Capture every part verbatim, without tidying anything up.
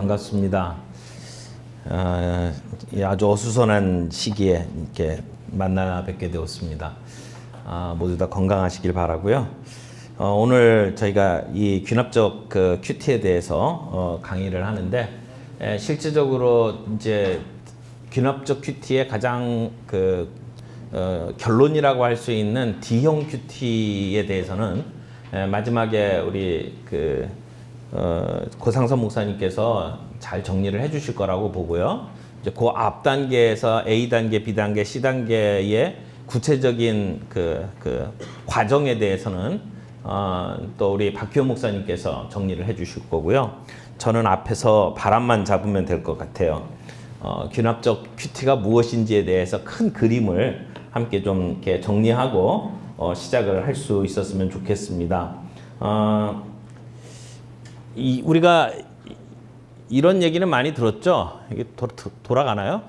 반갑습니다. 어, 아주 어수선한 시기에 이렇게 만나 뵙게 되었습니다. 어, 모두 다 건강하시길 바라고요. 어, 오늘 저희가 이 귀납적 그 큐티에 대해서 어, 강의를 하는데, 에, 실질적으로 이제 귀납적 큐티의 가장 그 어, 결론이라고 할 수 있는 D형 큐티에 대해서는 에, 마지막에 우리 그 어, 고상선 목사님께서 잘 정리를 해 주실 거라고 보고요. 이제 그 앞 단계에서 A 단계, B 단계, C 단계의 구체적인 그, 그 과정에 대해서는 어, 또 우리 박규현 목사님께서 정리를 해 주실 거고요. 저는 앞에서 바람만 잡으면 될 것 같아요. 어, 귀납적 큐티가 무엇인지에 대해서 큰 그림을 함께 좀 이렇게 정리하고 어, 시작을 할 수 있었으면 좋겠습니다. 어, 이 우리가 이런 얘기는 많이 들었죠? 이게 도, 도, 돌아가나요?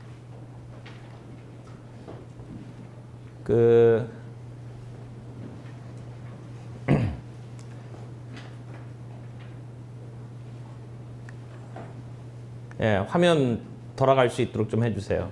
그 예, 화면 돌아갈 수 있도록 좀 해주세요.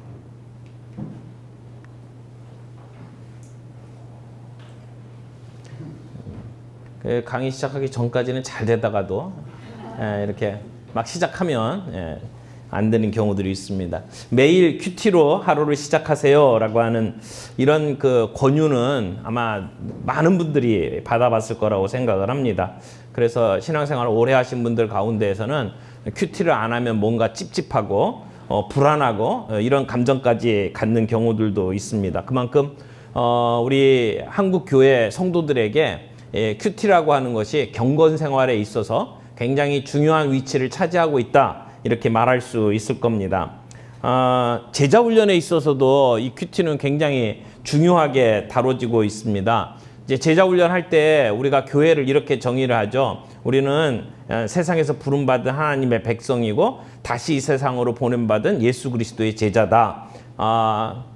그 강의 시작하기 전까지는 잘 되다가도 예, 이렇게 막 시작하면 예, 안 되는 경우들이 있습니다. 매일 큐티로 하루를 시작하세요 라고 하는 이런 그 권유는 아마 많은 분들이 받아봤을 거라고 생각을 합니다. 그래서 신앙생활을 오래 하신 분들 가운데에서는 큐티를 안 하면 뭔가 찝찝하고 어, 불안하고 어, 이런 감정까지 갖는 경우들도 있습니다. 그만큼 어, 우리 한국 교회 성도들에게 예, 큐티라고 하는 것이 경건 생활에 있어서 굉장히 중요한 위치를 차지하고 있다, 이렇게 말할 수 있을 겁니다. 어, 제자 훈련에 있어서도 이 큐티는 굉장히 중요하게 다뤄지고 있습니다. 이제 제자 훈련할 때 우리가 교회를 이렇게 정의를 하죠. 우리는 세상에서 부름받은 하나님의 백성이고 다시 이 세상으로 보냄받은 예수 그리스도의 제자다. 아,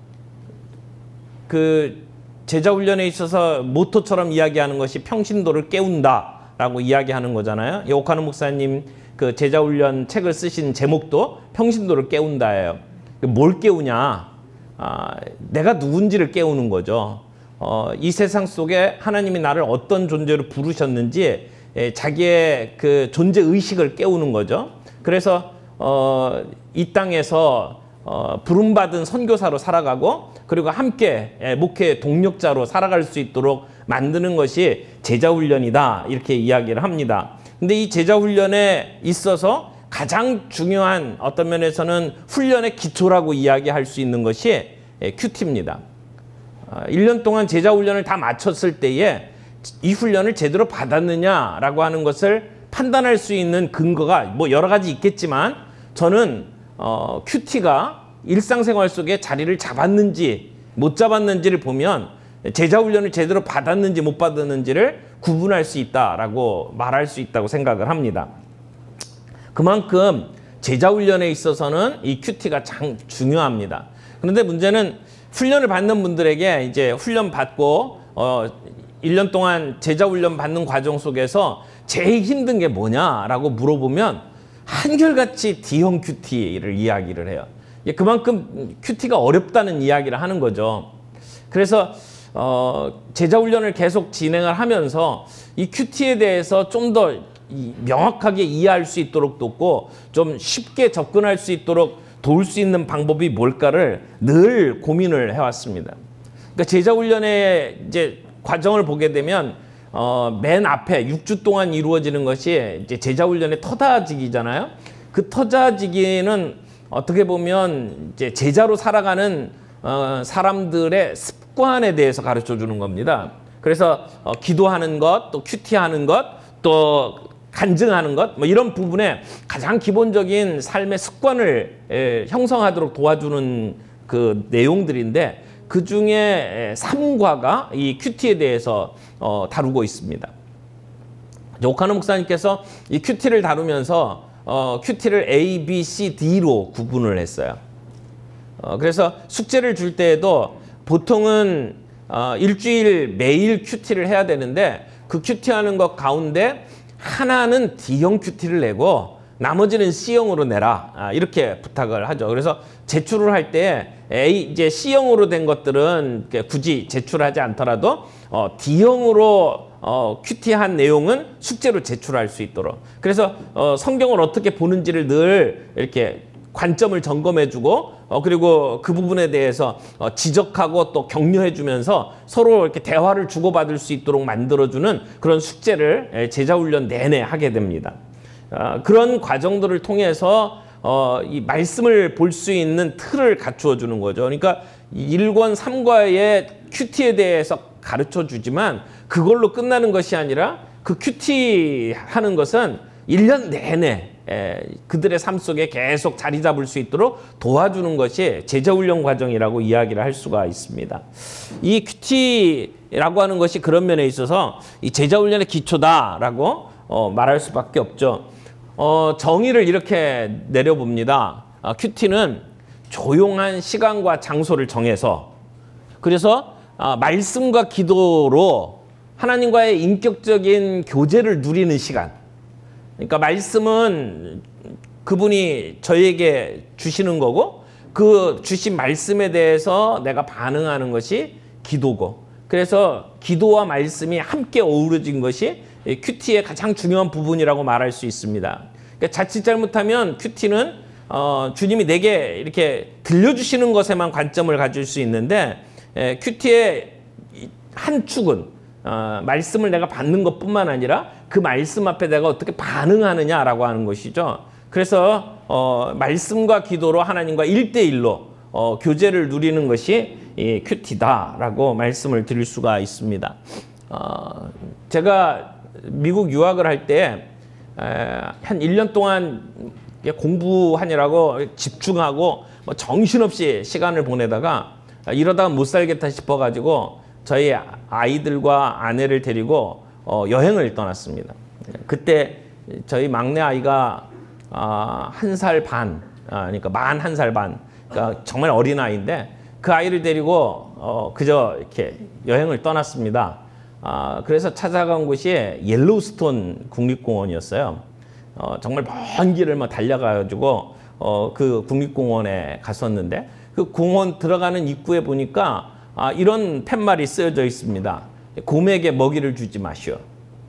그 제자 훈련에 있어서 모토처럼 이야기하는 것이 평신도를 깨운다라고 이야기하는 거잖아요. 오카노 목사님 그 제자 훈련 책을 쓰신 제목도 평신도를 깨운다예요. 뭘 깨우냐? 아, 내가 누군지를 깨우는 거죠. 어, 이 세상 속에 하나님이 나를 어떤 존재로 부르셨는지 에, 자기의 그 존재 의식을 깨우는 거죠. 그래서 어, 이 땅에서 어, 부름받은 선교사로 살아가고, 그리고 함께 예, 목회 동력자로 살아갈 수 있도록 만드는 것이 제자훈련이다, 이렇게 이야기를 합니다. 근데 이 제자훈련에 있어서 가장 중요한 어떤 면에서는 훈련의 기초라고 이야기할 수 있는 것이 예, 큐티입니다. 어, 일 년 동안 제자훈련을 다 마쳤을 때에 이 훈련을 제대로 받았느냐라고 하는 것을 판단할 수 있는 근거가 뭐 여러 가지 있겠지만, 저는 어, 큐티가 일상생활 속에 자리를 잡았는지 못 잡았는지를 보면 제자훈련을 제대로 받았는지 못 받았는지를 구분할 수 있다라고 말할 수 있다고 생각을 합니다. 그만큼 제자훈련에 있어서는 이 큐티가 참 중요합니다. 그런데 문제는 훈련을 받는 분들에게 이제 훈련 받고 어, 일 년 동안 제자훈련 받는 과정 속에서 제일 힘든 게 뭐냐라고 물어보면 한결같이 D형 큐티를 이야기를 해요. 그만큼 큐티가 어렵다는 이야기를 하는 거죠. 그래서 어, 제자훈련을 계속 진행을 하면서 이 큐티에 대해서 좀 더 명확하게 이해할 수 있도록 돕고 좀 쉽게 접근할 수 있도록 도울 수 있는 방법이 뭘까를 늘 고민을 해왔습니다. 그러니까 제자훈련의 이제 과정을 보게 되면 어, 맨 앞에 육 주 동안 이루어지는 것이 이제 제자훈련의 터자지기잖아요. 그 터자지기는 어떻게 보면 이제 제자로 살아가는 어, 사람들의 습관에 대해서 가르쳐 주는 겁니다. 그래서 어, 기도하는 것, 또 큐티하는 것, 또 간증하는 것, 뭐 이런 부분에 가장 기본적인 삶의 습관을 에, 형성하도록 도와주는 그 내용들인데, 그 중에 삼 과가 이 큐티에 대해서 어, 다루고 있습니다. 오카노 목사님께서 이 큐티를 다루면서 어, 큐티를 A, B, C, D로 구분을 했어요. 어, 그래서 숙제를 줄 때에도 보통은 어, 일주일 매일 큐티를 해야 되는데, 그 큐티하는 것 가운데 하나는 D형 큐티를 내고 나머지는 C형으로 내라. 아, 이렇게 부탁을 하죠. 그래서 제출을 할 때 A 이제 C형으로 된 것들은 굳이 제출하지 않더라도 어, D형으로 어, 큐티한 내용은 숙제로 제출할 수 있도록. 그래서 어, 성경을 어떻게 보는지를 늘 이렇게 관점을 점검해주고 어, 그리고 그 부분에 대해서 어, 지적하고 또 격려해주면서 서로 이렇게 대화를 주고받을 수 있도록 만들어주는 그런 숙제를 제자훈련 내내 하게 됩니다. 어, 그런 과정들을 통해서 어, 이 말씀을 볼 수 있는 틀을 갖추어 주는 거죠. 그러니까 일 권 삼 과의 큐티에 대해서 가르쳐 주지만 그걸로 끝나는 것이 아니라 그 큐티 하는 것은 일 년 내내 에, 그들의 삶 속에 계속 자리 잡을 수 있도록 도와주는 것이 제자훈련 과정이라고 이야기를 할 수가 있습니다. 이 큐티라고 하는 것이 그런 면에 있어서 이 제자훈련의 기초다라고 어, 말할 수밖에 없죠. 어, 정의를 이렇게 내려봅니다. 어, 큐티는 조용한 시간과 장소를 정해서 그래서 어, 말씀과 기도로 하나님과의 인격적인 교제를 누리는 시간. 그러니까 말씀은 그분이 저에게 주시는 거고 그 주신 말씀에 대해서 내가 반응하는 것이 기도고 그래서 기도와 말씀이 함께 어우러진 것이 큐티의 가장 중요한 부분이라고 말할 수 있습니다. 그러니까 자칫 잘못하면 큐티는 어, 주님이 내게 이렇게 들려주시는 것에만 관점을 가질 수 있는데 에, 큐티의 한 축은 어, 말씀을 내가 받는 것뿐만 아니라 그 말씀 앞에 내가 어떻게 반응하느냐라고 하는 것이죠. 그래서 어, 말씀과 기도로 하나님과 일대일로 어, 교제를 누리는 것이 이 큐티다라고 말씀을 드릴 수가 있습니다. 어, 제가 미국 유학을 할 때 한 일 년 동안 공부하느라고 집중하고 뭐 정신없이 시간을 보내다가 이러다가 못 살겠다 싶어가지고 저희 아이들과 아내를 데리고 어, 여행을 떠났습니다. 그때 저희 막내 아이가 아, 한 살 반, 아, 그러니까 만 한 살 반, 그러니까 정말 어린 아이인데 그 아이를 데리고 어, 그저 이렇게 여행을 떠났습니다. 아, 그래서 찾아간 곳이 옐로우스톤 국립공원이었어요. 어, 정말 먼 길을 막 달려가지고 어, 그 국립공원에 갔었는데 그 공원 들어가는 입구에 보니까 아, 이런 팻말이 쓰여져 있습니다. 곰에게 먹이를 주지 마시오.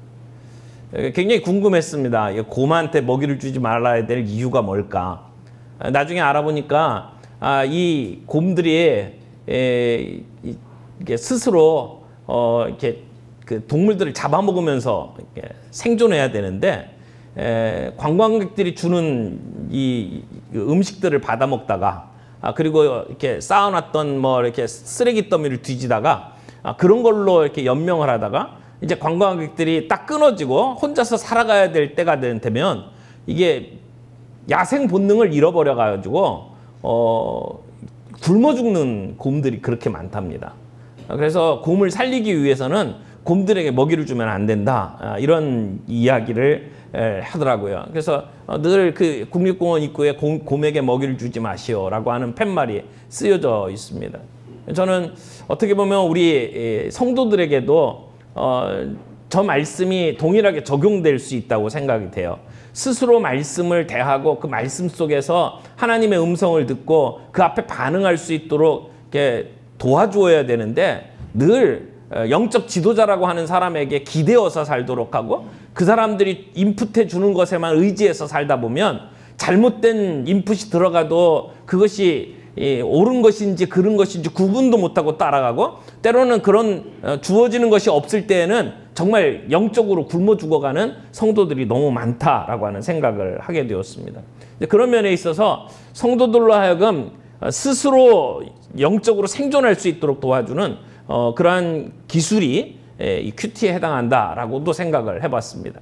굉장히 궁금했습니다. 곰한테 먹이를 주지 말아야 될 이유가 뭘까? 나중에 알아보니까 아, 이 곰들이 에, 이게 스스로 어, 이렇게 그 동물들을 잡아먹으면서 이렇게 생존해야 되는데 에, 관광객들이 주는 이 음식들을 받아 먹다가 아, 그리고 이렇게 쌓아놨던 뭐 이렇게 쓰레기 더미를 뒤지다가 아, 그런 걸로 이렇게 연명을 하다가 이제 관광객들이 딱 끊어지고 혼자서 살아가야 될 때가 되면 이게 야생 본능을 잃어버려 가지고 어, 굶어 죽는 곰들이 그렇게 많답니다. 그래서 곰을 살리기 위해서는 곰들에게 먹이를 주면 안 된다. 아, 이런 이야기를 에, 하더라고요. 그래서 어, 늘 그 국립공원 입구에 곰, 곰에게 먹이를 주지 마시오라고 하는 팻말이 쓰여져 있습니다. 저는 어떻게 보면 우리 성도들에게도 어, 저 말씀이 동일하게 적용될 수 있다고 생각이 돼요. 스스로 말씀을 대하고 그 말씀 속에서 하나님의 음성을 듣고 그 앞에 반응할 수 있도록 이렇게 도와주어야 되는데 늘 영적 지도자라고 하는 사람에게 기대어서 살도록 하고 그 사람들이 인풋해 주는 것에만 의지해서 살다 보면 잘못된 인풋이 들어가도 그것이 옳은 것인지 그른 것인지 구분도 못하고 따라가고 때로는 그런 주어지는 것이 없을 때에는 정말 영적으로 굶어 죽어가는 성도들이 너무 많다라고 하는 생각을 하게 되었습니다. 그런 면에 있어서 성도들로 하여금 스스로 영적으로 생존할 수 있도록 도와주는 어, 그러한 기술이 에, 이 큐티에 해당한다라고도 생각을 해봤습니다.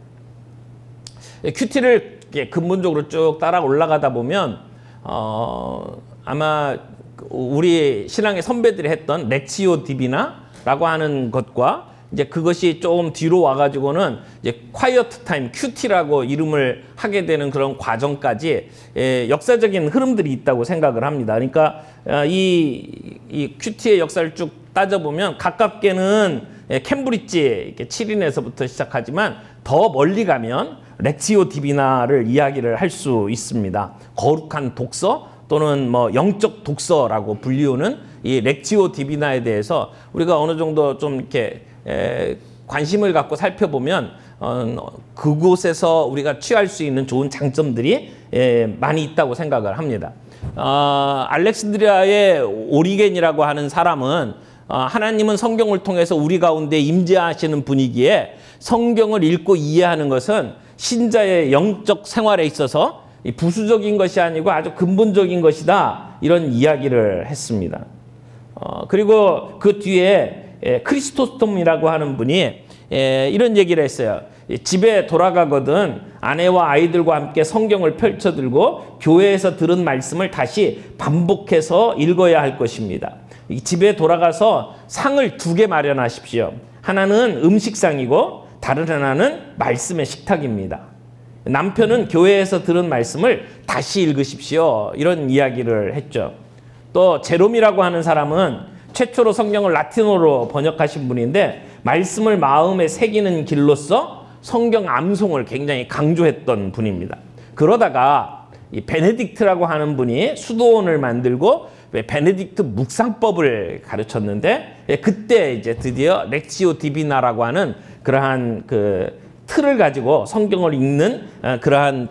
큐티를 근본적으로 쭉 따라 올라가다 보면 어, 아마 우리 신앙의 선배들이 했던 렉시오 디비나라고 하는 것과 이제 그것이 조금 뒤로 와가지고는 이제 콰이어트 타임 큐티라고 이름을 하게 되는 그런 과정까지 에, 역사적인 흐름들이 있다고 생각을 합니다. 그러니까 어, 이, 이 큐티의 역사를 쭉 따져보면 가깝게는 에, 캠브리지 칠인에서부터 시작하지만 더 멀리 가면 렉시오 디비나를 이야기를 할 수 있습니다. 거룩한 독서 또는 뭐 영적 독서라고 불리우는 이 렉시오 디비나에 대해서 우리가 어느 정도 좀 이렇게 에, 관심을 갖고 살펴보면 어, 그곳에서 우리가 취할 수 있는 좋은 장점들이 에, 많이 있다고 생각을 합니다. 어, 알렉산드리아의 오리겐이라고 하는 사람은 어, 하나님은 성경을 통해서 우리 가운데 임재하시는 분이기에 성경을 읽고 이해하는 것은 신자의 영적 생활에 있어서 부수적인 것이 아니고 아주 근본적인 것이다, 이런 이야기를 했습니다. 어, 그리고 그 뒤에 에, 크리스토스톰이라고 하는 분이 에, 이런 얘기를 했어요. 집에 돌아가거든 아내와 아이들과 함께 성경을 펼쳐들고 교회에서 들은 말씀을 다시 반복해서 읽어야 할 것입니다. 집에 돌아가서 상을 두 개 마련하십시오. 하나는 음식상이고 다른 하나는 말씀의 식탁입니다. 남편은 교회에서 들은 말씀을 다시 읽으십시오, 이런 이야기를 했죠. 또 제롬이라고 하는 사람은 최초로 성경을 라틴어로 번역하신 분인데 말씀을 마음에 새기는 길로서 성경 암송을 굉장히 강조했던 분입니다. 그러다가 이 베네딕트라고 하는 분이 수도원을 만들고 베네딕트 묵상법을 가르쳤는데 그때 이제 드디어 렉시오 디비나라고 하는 그러한 그 틀을 가지고 성경을 읽는 그러한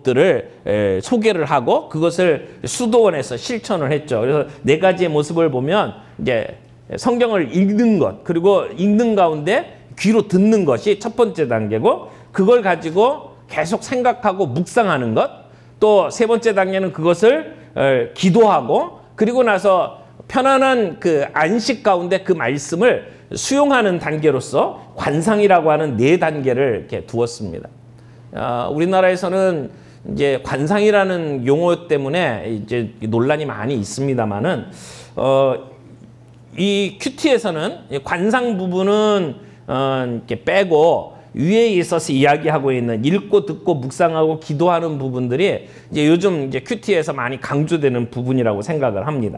방법들을 소개를 하고 그것을 수도원에서 실천을 했죠. 그래서 네 가지의 모습을 보면 이제 성경을 읽는 것, 그리고 읽는 가운데 귀로 듣는 것이 첫 번째 단계고, 그걸 가지고 계속 생각하고 묵상하는 것, 또 세 번째 단계는 그것을 기도하고, 그리고 나서 편안한 그 안식 가운데 그 말씀을 수용하는 단계로서 관상이라고 하는 네 단계를 이렇게 두었습니다. 어, 우리나라에서는 이제 관상이라는 용어 때문에 이제 논란이 많이 있습니다만은, 어, 이 큐티에서는 관상 부분은 어, 이렇게 빼고 위에 있어서 이야기하고 있는 읽고 듣고 묵상하고 기도하는 부분들이 이제 요즘 이제 큐티에서 많이 강조되는 부분이라고 생각을 합니다.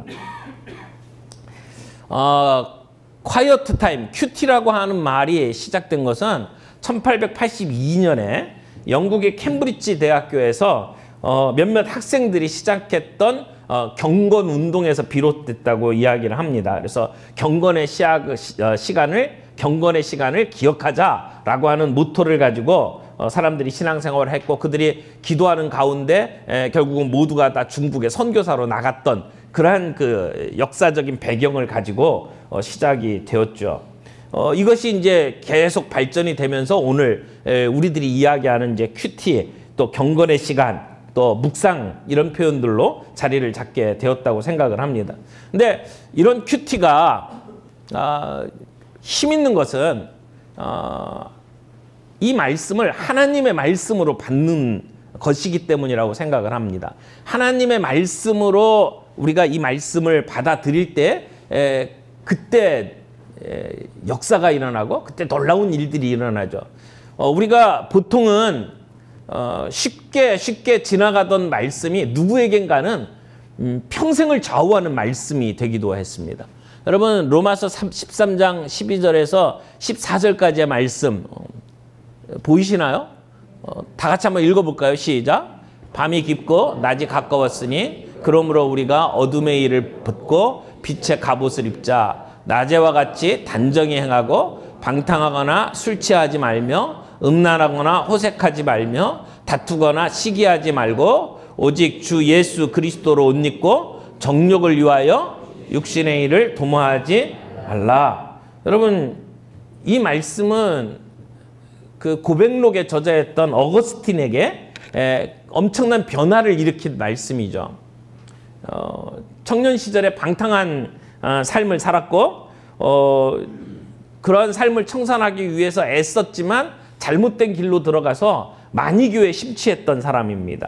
어, quiet time, 큐티라고 하는 말이 시작된 것은 천팔백팔십이 년에 영국의 캠브리지 대학교에서 어, 몇몇 학생들이 시작했던 어, 경건 운동에서 비롯됐다고 이야기를 합니다. 그래서 경건의 시작, 어, 시간을 경건의 시간을 기억하자라고 하는 모토를 가지고 어, 사람들이 신앙생활을 했고, 그들이 기도하는 가운데 에, 결국은 모두가 다 중국에 선교사로 나갔던 그러한 그 역사적인 배경을 가지고 어, 시작이 되었죠. 어, 이것이 이제 계속 발전이 되면서 오늘 에, 우리들이 이야기하는 이제 큐티, 또 경건의 시간, 또 묵상, 이런 표현들로 자리를 잡게 되었다고 생각을 합니다. 근데 이런 큐티가 어, 힘 있는 것은 어, 이 말씀을 하나님의 말씀으로 받는 것이기 때문이라고 생각을 합니다. 하나님의 말씀으로 우리가 이 말씀을 받아들일 때 에, 그때 에, 역사가 일어나고 그때 놀라운 일들이 일어나죠. 어, 우리가 보통은 어, 쉽게 쉽게 지나가던 말씀이 누구에겐가는 음, 평생을 좌우하는 말씀이 되기도 했습니다. 여러분, 로마서 십삼 장 십이 절에서 십사 절까지의 말씀 어, 보이시나요? 어, 다 같이 한번 읽어볼까요? 시작. 밤이 깊고 낮이 가까웠으니 그러므로 우리가 어둠의 일을 벗고 빛의 갑옷을 입자. 낮에와 같이 단정히 행하고 방탕하거나 술 취하지 말며 음란하거나 호색하지 말며 다투거나 시기하지 말고 오직 주 예수 그리스도로 옷 입고 정욕을 위하여 육신의 일을 도모하지 말라. 여러분, 이 말씀은 그 고백록의 저자였던 어거스틴에게 에, 엄청난 변화를 일으킨 말씀이죠. 어, 청년 시절에 방탕한 어, 삶을 살았고 어, 그러한 삶을 청산하기 위해서 애썼지만 잘못된 길로 들어가서 만이교에 심취했던 사람입니다.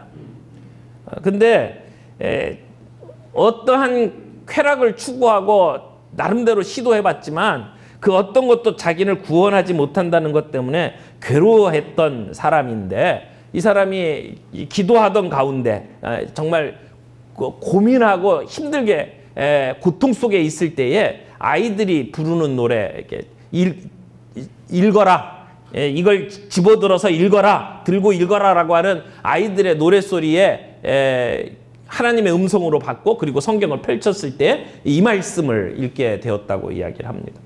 어, 근데 에, 어떠한 쾌락을 추구하고 나름대로 시도해봤지만 그 어떤 것도 자기를 구원하지 못한다는 것 때문에 괴로워했던 사람인데, 이 사람이 기도하던 가운데 정말 고민하고 힘들게 고통 속에 있을 때에 아이들이 부르는 노래, 이렇게 읽, 읽어라, 예, 이걸 집어들어서 읽어라, 들고 읽어라라고 하는 아이들의 노랫소리에 에, 하나님의 음성으로 받고 그리고 성경을 펼쳤을 때 이 말씀을 읽게 되었다고 이야기를 합니다.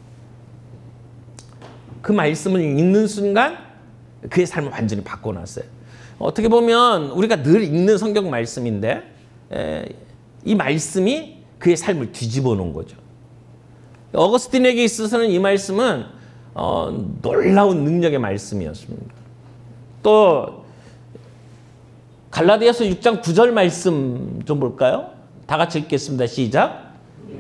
그 말씀을 읽는 순간 그의 삶을 완전히 바꿔놨어요. 어떻게 보면 우리가 늘 읽는 성경 말씀인데 에, 이 말씀이 그의 삶을 뒤집어 놓은 거죠. 어거스틴에게 있어서는 이 말씀은 어, 놀라운 능력의 말씀이었습니다. 또 갈라디아서 육 장 구 절 말씀 좀 볼까요? 다 같이 읽겠습니다. 시작.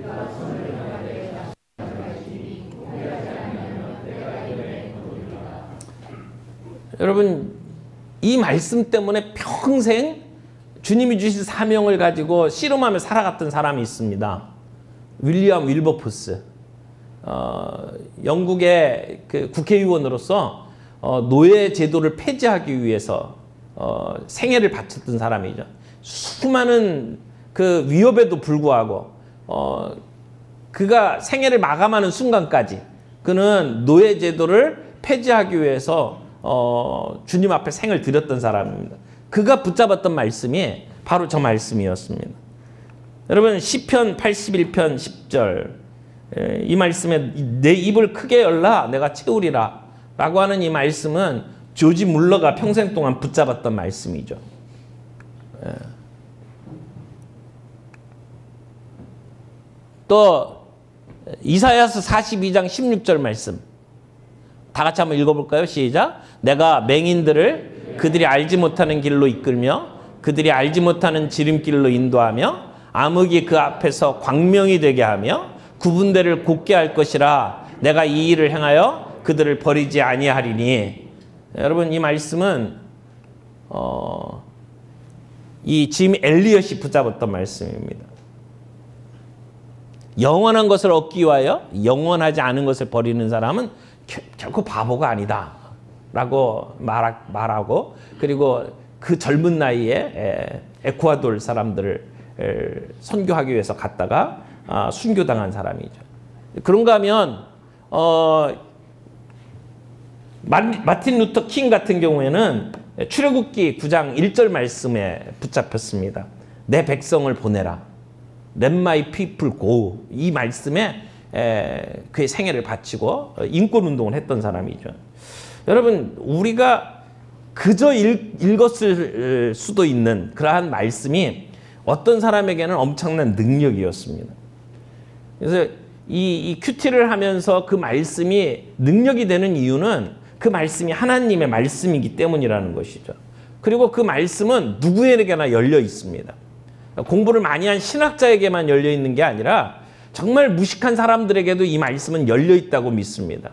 여러분, 이 말씀 때문에 평생 주님이 주신 사명을 가지고 씨름하며 살아갔던 사람이 있습니다. 윌리엄 윌버포스. 어, 영국의 그 국회의원으로서 어, 노예 제도를 폐지하기 위해서 어, 생애를 바쳤던 사람이죠. 수많은 그 위협에도 불구하고 어, 그가 생애를 마감하는 순간까지 그는 노예 제도를 폐지하기 위해서 어, 주님 앞에 생을 드렸던 사람입니다. 그가 붙잡았던 말씀이 바로 저 말씀이었습니다. 여러분, 시편 팔십일 편 십 절 이 말씀에 내 입을 크게 열라 내가 채우리라 라고 하는 이 말씀은 조지 물러가 평생 동안 붙잡았던 말씀이죠. 또 이사야서 사십이 장 십육 절 말씀 다 같이 한번 읽어볼까요? 시작. 내가 맹인들을 그들이 알지 못하는 길로 이끌며 그들이 알지 못하는 지름길로 인도하며 암흑이 그 앞에서 광명이 되게 하며 구분대를 곧게 할 것이라. 내가 이 일을 행하여 그들을 버리지 아니하리니. 여러분, 이 말씀은 어, 이 짐 엘리엇이 붙잡았던 말씀입니다. 영원한 것을 얻기 위하여 영원하지 않은 것을 버리는 사람은 결코 바보가 아니다 라고 말하, 말하고 그리고 그 젊은 나이에 에, 에콰도르 사람들을 에, 선교하기 위해서 갔다가 아, 순교당한 사람이죠. 그런가 하면 어, 마틴 루터 킹 같은 경우에는 출애굽기 구 장 일 절 말씀에 붙잡혔습니다. 내 백성을 보내라. Let my people go. 이 말씀에 에, 그의 생애를 바치고 인권운동을 했던 사람이죠. 여러분, 우리가 그저 읽, 읽었을 수도 있는 그러한 말씀이 어떤 사람에게는 엄청난 능력이었습니다. 그래서 이, 이 큐티를 하면서 그 말씀이 능력이 되는 이유는 그 말씀이 하나님의 말씀이기 때문이라는 것이죠. 그리고 그 말씀은 누구에게나 열려 있습니다. 공부를 많이 한 신학자에게만 열려 있는 게 아니라 정말 무식한 사람들에게도 이 말씀은 열려 있다고 믿습니다.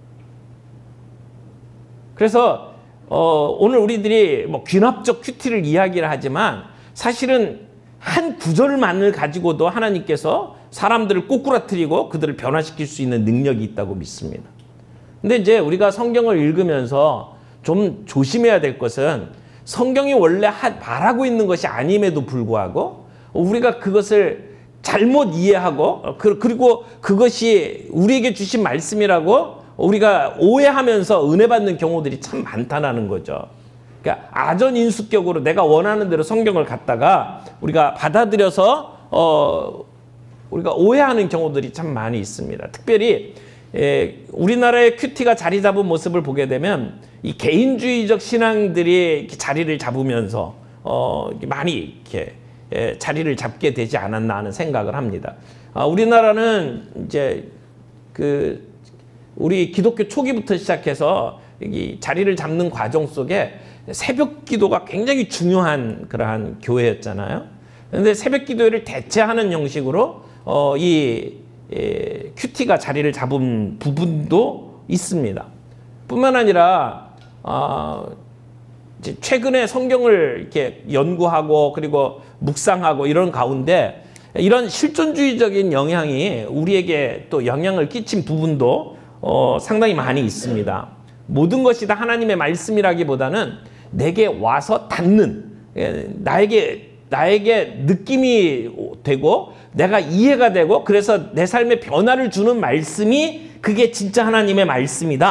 그래서 어, 오늘 우리들이 뭐 귀납적 큐티를 이야기를 하지만 사실은 한 구절만을 가지고도 하나님께서 사람들을 꼬꾸라뜨리고 그들을 변화시킬 수 있는 능력이 있다고 믿습니다. 근데 이제 우리가 성경을 읽으면서 좀 조심해야 될 것은 성경이 원래 하, 말하고 있는 것이 아님에도 불구하고 우리가 그것을 잘못 이해하고 그, 그리고 그것이 우리에게 주신 말씀이라고 우리가 오해하면서 은혜 받는 경우들이 참 많다는 거죠. 그러니까 아전인수격으로 내가 원하는 대로 성경을 갖다가 우리가 받아들여서 어, 우리가 오해하는 경우들이 참 많이 있습니다. 특별히 에, 우리나라의 큐티가 자리 잡은 모습을 보게 되면 이 개인주의적 신앙들이 이렇게 자리를 잡으면서 어, 많이 이렇게 에, 자리를 잡게 되지 않았나 하는 생각을 합니다. 아, 우리나라는 이제 그 우리 기독교 초기부터 시작해서 이 자리를 잡는 과정 속에 새벽 기도가 굉장히 중요한 그러한 교회였잖아요. 그런데 새벽 기도를 대체하는 형식으로 어, 이 예, 큐티가 자리를 잡은 부분도 있습니다. 뿐만 아니라 어, 이제 최근에 성경을 이렇게 연구하고 그리고 묵상하고 이런 가운데 이런 실존주의적인 영향이 우리에게 또 영향을 끼친 부분도 어, 상당히 많이 있습니다. 모든 것이 다 하나님의 말씀이라기보다는 내게 와서 닿는 예, 나에게 나에게 느낌이 되고 내가 이해가 되고 그래서 내 삶에 변화를 주는 말씀이 그게 진짜 하나님의 말씀이다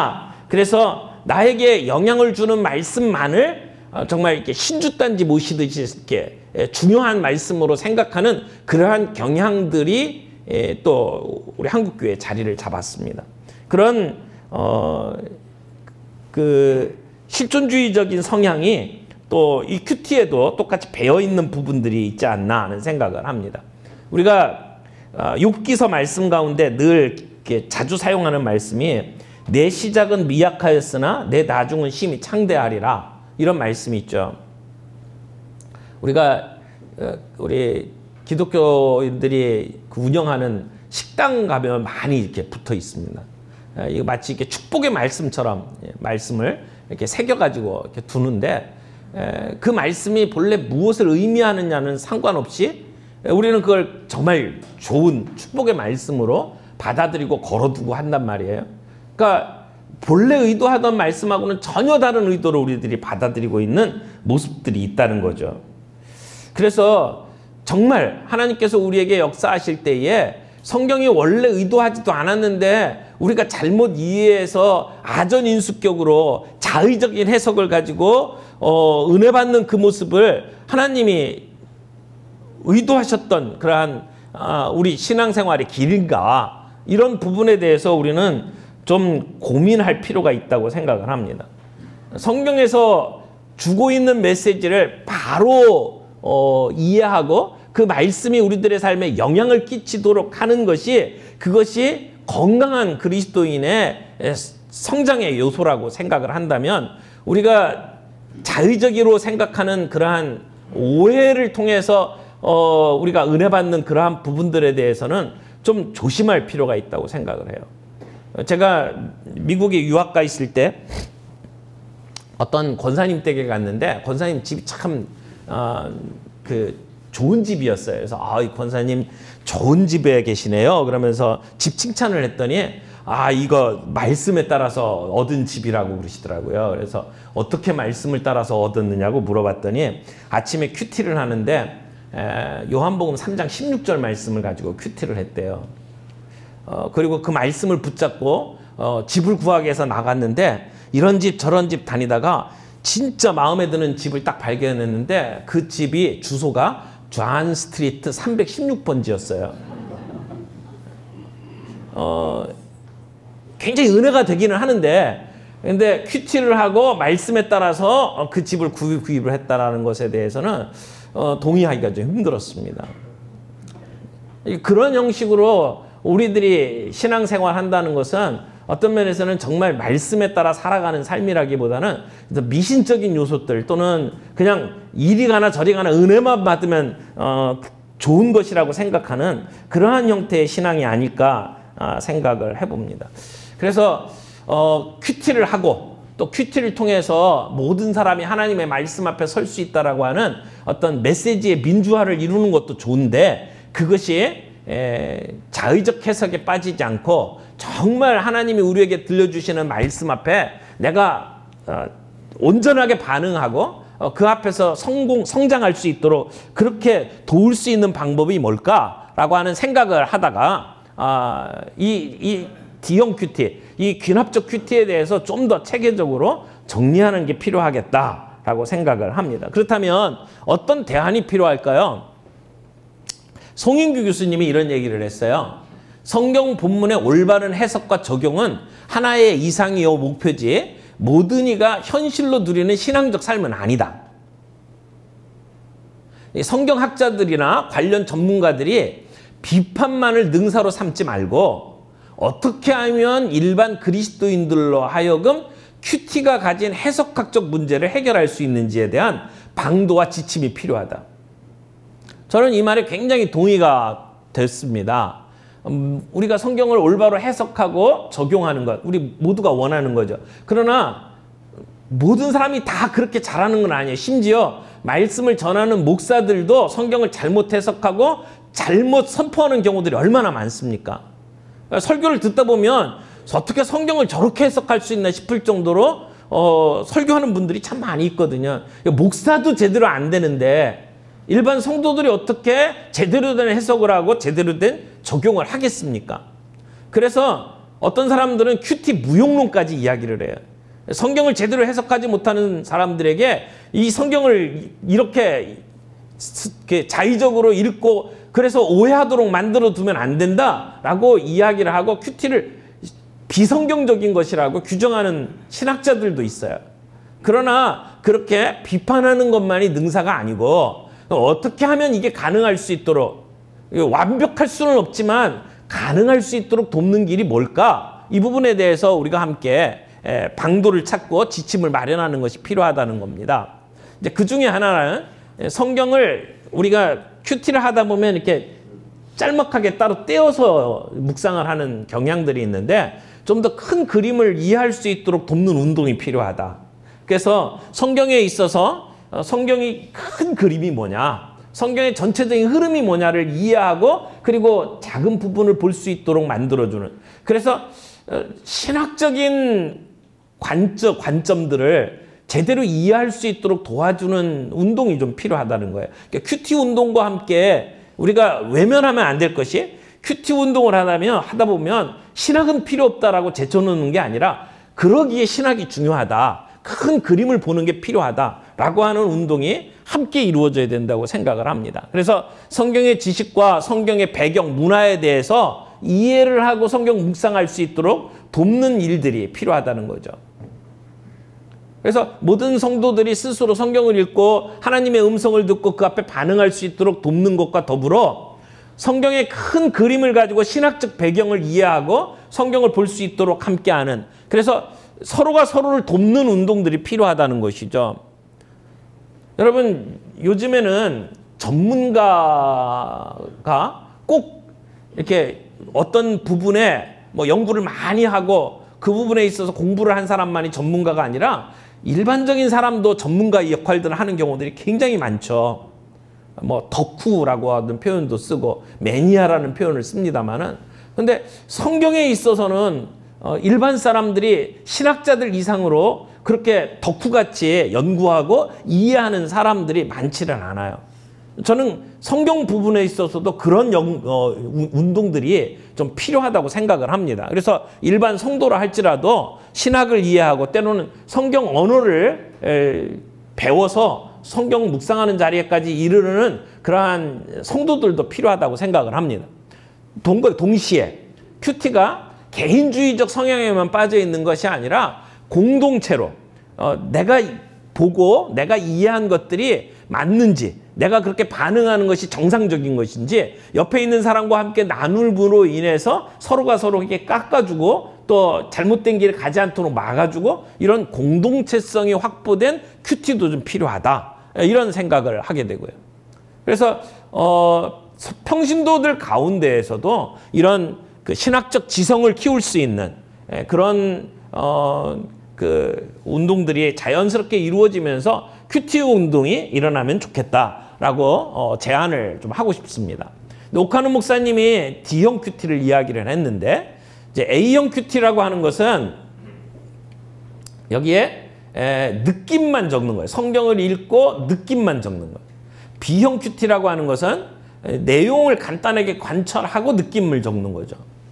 그래서 나에게 영향을 주는 말씀만을 정말 이렇게 신주단지 모시듯이 이렇게 중요한 말씀으로 생각하는 그러한 경향들이 또 우리 한국교회에 자리를 잡았습니다. 그런 어, 그 실존주의적인 성향이 또 이 큐티에도 똑같이 배어 있는 부분들이 있지 않나 하는 생각을 합니다. 우리가 욥기서 말씀 가운데 늘 이렇게 자주 사용하는 말씀이 내 시작은 미약하였으나 내 나중은 심히 창대하리라, 이런 말씀이 있죠. 우리가 우리 기독교인들이 운영하는 식당 가면 많이 이렇게 붙어 있습니다. 이거 마치 이렇게 축복의 말씀처럼 말씀을 이렇게 새겨가지고 이렇게 두는데, 그 말씀이 본래 무엇을 의미하느냐는 상관없이 우리는 그걸 정말 좋은 축복의 말씀으로 받아들이고 걸어두고 한단 말이에요. 그러니까 본래 의도하던 말씀하고는 전혀 다른 의도로 우리들이 받아들이고 있는 모습들이 있다는 거죠. 그래서 정말 하나님께서 우리에게 역사하실 때에 성경이 원래 의도하지도 않았는데 우리가 잘못 이해해서 아전인수격으로 자의적인 해석을 가지고 어, 은혜 받는 그 모습을 하나님이 의도하셨던 그러한 아, 우리 신앙생활의 길인가, 이런 부분에 대해서 우리는 좀 고민할 필요가 있다고 생각을 합니다. 성경에서 주고 있는 메시지를 바로 어, 이해하고 그 말씀이 우리들의 삶에 영향을 끼치도록 하는 것이, 그것이 건강한 그리스도인의 성장의 요소라고 생각을 한다면, 우리가 자의적으로 생각하는 그러한 오해를 통해서 어, 우리가 은혜 받는 그러한 부분들에 대해서는 좀 조심할 필요가 있다고 생각을 해요. 제가 미국에 유학 가 있을 때 어떤 권사님 댁에 갔는데, 권사님 집이 참 어, 그 좋은 집이었어요. 그래서 아, 이 권사님 좋은 집에 계시네요. 그러면서 집 칭찬을 했더니 아, 이거 말씀에 따라서 얻은 집이라고 그러시더라고요. 그래서 어떻게 말씀을 따라서 얻었느냐고 물어봤더니 아침에 큐티를 하는데 에, 요한복음 삼 장 십육 절 말씀을 가지고 큐티를 했대요. 어, 그리고 그 말씀을 붙잡고 어, 집을 구하기 위해서 나갔는데 이런 집 저런 집 다니다가 진짜 마음에 드는 집을 딱 발견했는데 그 집이 주소가 존 스트리트 삼백십육 번지였어요. 어, 굉장히 은혜가 되기는 하는데, 근데 큐티를 하고 말씀에 따라서 그 집을 구입, 구입을 했다라는 것에 대해서는 어, 동의하기가 좀 힘들었습니다. 그런 형식으로 우리들이 신앙생활 한다는 것은 어떤 면에서는 정말 말씀에 따라 살아가는 삶이라기보다는 미신적인 요소들, 또는 그냥 이리 가나 저리 가나 은혜만 받으면 어, 좋은 것이라고 생각하는 그러한 형태의 신앙이 아닐까 생각을 해봅니다. 그래서 어, 큐티를 하고 또 큐티를 통해서 모든 사람이 하나님의 말씀 앞에 설 수 있다라고 하는 어떤 메시지의 민주화를 이루는 것도 좋은데, 그것이 에, 자의적 해석에 빠지지 않고 정말 하나님이 우리에게 들려주시는 말씀 앞에 내가 어, 온전하게 반응하고 어, 그 앞에서 성공, 성장할 수 있도록 그렇게 도울 수 있는 방법이 뭘까라고 하는 생각을 하다가 아, 이, 이 D형 큐티, 이 귀납적 큐티에 대해서 좀 더 체계적으로 정리하는 게 필요하겠다라고 생각을 합니다. 그렇다면 어떤 대안이 필요할까요? 송인규 교수님이 이런 얘기를 했어요. 성경 본문의 올바른 해석과 적용은 하나의 이상이요 목표지 모든 이가 현실로 누리는 신앙적 삶은 아니다. 성경학자들이나 관련 전문가들이 비판만을 능사로 삼지 말고 어떻게 하면 일반 그리스도인들로 하여금 큐티가 가진 해석학적 문제를 해결할 수 있는지에 대한 방도와 지침이 필요하다. 저는 이 말에 굉장히 동의가 됐습니다. 음, 우리가 성경을 올바로 해석하고 적용하는 것, 우리 모두가 원하는 거죠. 그러나 모든 사람이 다 그렇게 잘하는 건 아니에요. 심지어 말씀을 전하는 목사들도 성경을 잘못 해석하고 잘못 선포하는 경우들이 얼마나 많습니까? 설교를 듣다 보면 어떻게 성경을 저렇게 해석할 수 있나 싶을 정도로 어, 설교하는 분들이 참 많이 있거든요. 목사도 제대로 안 되는데 일반 성도들이 어떻게 제대로 된 해석을 하고 제대로 된 적용을 하겠습니까? 그래서 어떤 사람들은 큐티 무용론까지 이야기를 해요. 성경을 제대로 해석하지 못하는 사람들에게 이 성경을 이렇게 자의적으로 읽고 그래서 오해하도록 만들어 두면 안 된다라고 이야기를 하고 큐티를 비성경적인 것이라고 규정하는 신학자들도 있어요. 그러나 그렇게 비판하는 것만이 능사가 아니고 어떻게 하면 이게 가능할 수 있도록, 완벽할 수는 없지만 가능할 수 있도록 돕는 길이 뭘까? 이 부분에 대해서 우리가 함께 방도를 찾고 지침을 마련하는 것이 필요하다는 겁니다. 이제 그 중에 하나는 성경을 우리가 큐티를 하다 보면 이렇게 짤막하게 따로 떼어서 묵상을 하는 경향들이 있는데 좀 더 큰 그림을 이해할 수 있도록 돕는 운동이 필요하다. 그래서 성경에 있어서 성경이 큰 그림이 뭐냐, 성경의 전체적인 흐름이 뭐냐를 이해하고 그리고 작은 부분을 볼 수 있도록 만들어주는, 그래서 신학적인 관점, 관점들을 제대로 이해할 수 있도록 도와주는 운동이 좀 필요하다는 거예요. 그러니까 큐티 운동과 함께 우리가 외면하면 안 될 것이, 큐티 운동을 하다면, 하다 보면 신학은 필요 없다라고 제쳐놓는 게 아니라 그러기에 신학이 중요하다, 큰 그림을 보는 게 필요하다라고 하는 운동이 함께 이루어져야 된다고 생각을 합니다. 그래서 성경의 지식과 성경의 배경, 문화에 대해서 이해를 하고 성경 묵상할 수 있도록 돕는 일들이 필요하다는 거죠. 그래서 모든 성도들이 스스로 성경을 읽고 하나님의 음성을 듣고 그 앞에 반응할 수 있도록 돕는 것과 더불어 성경의 큰 그림을 가지고 신학적 배경을 이해하고 성경을 볼 수 있도록 함께하는, 그래서 서로가 서로를 돕는 운동들이 필요하다는 것이죠. 여러분, 요즘에는 전문가가 꼭 이렇게 어떤 부분에 뭐 연구를 많이 하고 그 부분에 있어서 공부를 한 사람만이 전문가가 아니라 일반적인 사람도 전문가의 역할들을 하는 경우들이 굉장히 많죠. 뭐 덕후라고 하는 표현도 쓰고 매니아라는 표현을 씁니다만은, 근데 성경에 있어서는 어, 일반 사람들이 신학자들 이상으로 그렇게 덕후같이 연구하고 이해하는 사람들이 많지는 않아요. 저는 성경 부분에 있어서도 그런 영, 어, 운동들이 좀 필요하다고 생각을 합니다. 그래서 일반 성도라 할지라도 신학을 이해하고 때로는 성경 언어를 에, 배워서 성경 묵상하는 자리에까지 이르는 그러한 성도들도 필요하다고 생각을 합니다. 동, 동시에 큐티가 개인주의적 성향에만 빠져 있는 것이 아니라 공동체로 어, 내가 보고 내가 이해한 것들이 맞는지, 내가 그렇게 반응하는 것이 정상적인 것인지, 옆에 있는 사람과 함께 나눌므로 인해서 서로가 서로 이렇게 깎아주고 또 잘못된 길을 가지 않도록 막아주고, 이런 공동체성이 확보된 큐티도 좀 필요하다, 이런 생각을 하게 되고요. 그래서 어, 평신도들 가운데에서도 이런 그 신학적 지성을 키울 수 있는 그런 어, 그 운동들이 자연스럽게 이루어지면서 큐티 운동이 일어나면 좋겠다라고 어, 제안을 좀 하고 싶습니다. 오카노 목사님이 D형 큐티를 이야기를 했는데, 이제 A형 큐티라고 하는 것은 여기에 에, 느낌만 적는 거예요. 성경을 읽고 느낌만 적는 거예요. B형 큐티라고 하는 것은 에, 내용을 간단하게 관찰하고 느낌을 적는 거죠.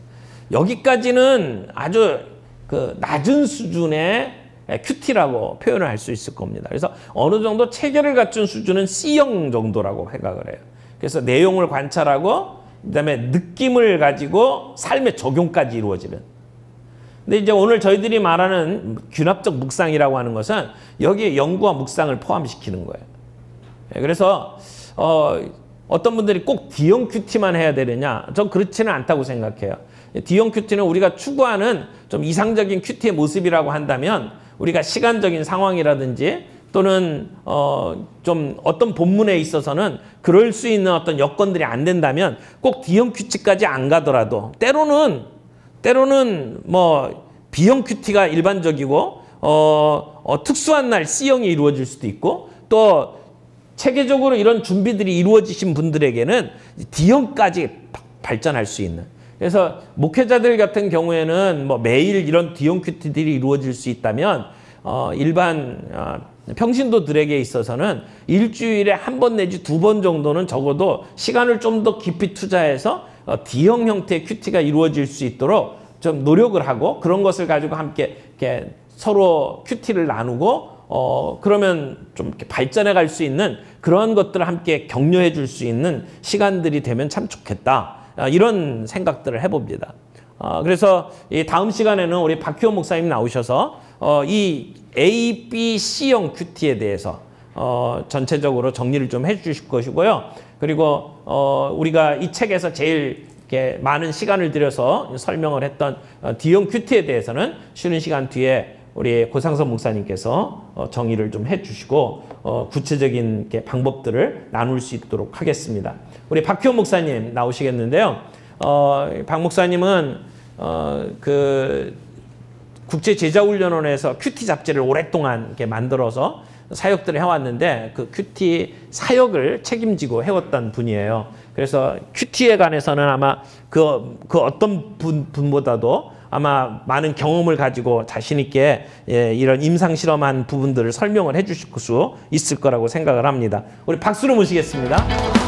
여기까지는 아주 그 낮은 수준의 큐티라고 표현을 할 수 있을 겁니다. 그래서 어느 정도 체계를 갖춘 수준은 C형 정도라고 생각을 해요. 그래서 내용을 관찰하고 그다음에 느낌을 가지고 삶의 적용까지 이루어지는. 근데 이제 오늘 저희들이 말하는 균합적 묵상이라고 하는 것은 여기에 연구와 묵상을 포함시키는 거예요. 그래서 어, 어떤 분들이 꼭 D형 큐티만 해야 되느냐? 전 그렇지는 않다고 생각해요. D형 큐티는 우리가 추구하는 좀 이상적인 큐티의 모습이라고 한다면, 우리가 시간적인 상황이라든지 또는 어, 좀 어떤 본문에 있어서는 그럴 수 있는 어떤 여건들이 안 된다면 꼭 D형 큐티까지 안 가더라도 때로는 때로는 뭐 B형 큐티가 일반적이고 어, 어, 특수한 날 C형이 이루어질 수도 있고, 또 체계적으로 이런 준비들이 이루어지신 분들에게는 D형까지 발전할 수 있는. 그래서 목회자들 같은 경우에는 뭐 매일 이런 D형 큐티들이 이루어질 수 있다면 어, 일반 어, 평신도들에게 있어서는 일주일에 한 번 내지 두 번 정도는 적어도 시간을 좀 더 깊이 투자해서 어, D형 형태의 큐티가 이루어질 수 있도록 좀 노력을 하고 그런 것을 가지고 함께 이렇게 서로 큐티를 나누고 어 그러면 좀 이렇게 발전해 갈 수 있는 그런 것들을 함께 격려해 줄 수 있는 시간들이 되면 참 좋겠다. 어, 이런 생각들을 해봅니다. 어, 그래서 이 다음 시간에는 우리 박희호 목사님 나오셔서 어, 이 A, B, C형 큐티에 대해서 어, 전체적으로 정리를 좀 해주실 것이고요. 그리고 어, 우리가 이 책에서 제일 이렇게 많은 시간을 들여서 설명을 했던 어, D형 큐티에 대해서는 쉬는 시간 뒤에 우리 고상선 목사님께서 어, 정의를 좀 해주시고 어, 구체적인 이렇게 방법들을 나눌 수 있도록 하겠습니다. 우리 박희호 목사님 나오시겠는데요. 어, 박 목사님은 어, 그 국제제자훈련원에서 큐티 잡지를 오랫동안 이렇게 만들어서 사역들을 해왔는데 그 큐티 사역을 책임지고 해왔던 분이에요. 그래서 큐티에 관해서는 아마 그, 그 어떤 분, 분보다도 아마 많은 경험을 가지고 자신 있게 예, 이런 임상 실험한 부분들을 설명을 해주실 수 있을 거라고 생각을 합니다. 우리 박수로 모시겠습니다.